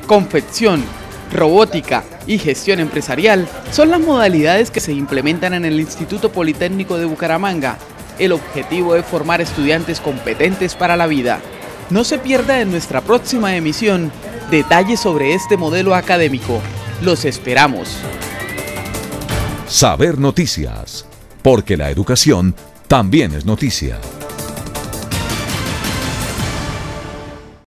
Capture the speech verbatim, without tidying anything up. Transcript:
confección, robótica y gestión empresarial son las modalidades que se implementan en el Instituto Politécnico de Bucaramanga. El objetivo es formar estudiantes competentes para la vida. No se pierda en nuestra próxima emisión detalles sobre este modelo académico. Los esperamos. Saber Noticias, porque la educación también es noticia.